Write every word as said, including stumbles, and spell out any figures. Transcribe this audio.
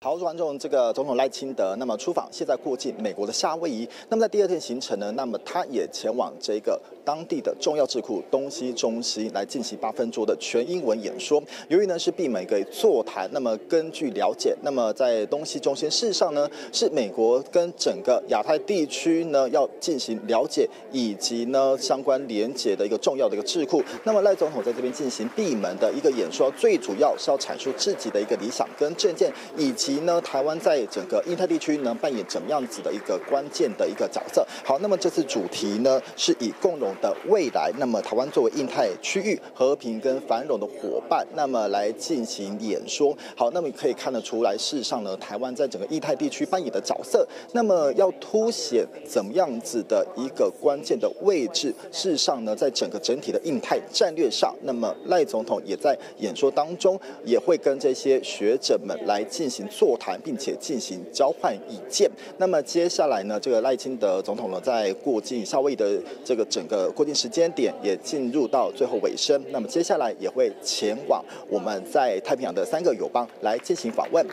好，观众，这个总统赖清德，那么出访现在过境美国的夏威夷。那么在第二天行程呢，那么他也前往这个当地的重要智库东西中心来进行八分钟的全英文演说。由于呢是闭门一个座谈，那么根据了解，那么在东西中心事实上呢是美国跟整个亚太地区呢要进行了解以及呢相关连结的一个重要的一个智库。那么赖总统在这边进行闭门的一个演说，最主要是要阐述自己的一个理想跟政见，以及呢，台湾在整个印太地区能扮演怎么样子的一个关键的一个角色？好，那么这次主题呢是以共荣的未来，那么台湾作为印太区域和平跟繁荣的伙伴，那么来进行演说。好，那么可以看得出来，事实上呢，台湾在整个印太地区扮演的角色，那么要凸显怎么样子的一个关键的位置。事实上呢，在整个整体的印太战略上，那么赖总统也在演说当中也会跟这些学者们来进行座谈，并且进行交换意见。那么接下来呢，这个赖清德总统呢，在过境夏威夷的这个整个过境时间点也进入到最后尾声。那么接下来也会前往我们在太平洋的三个友邦来进行访问。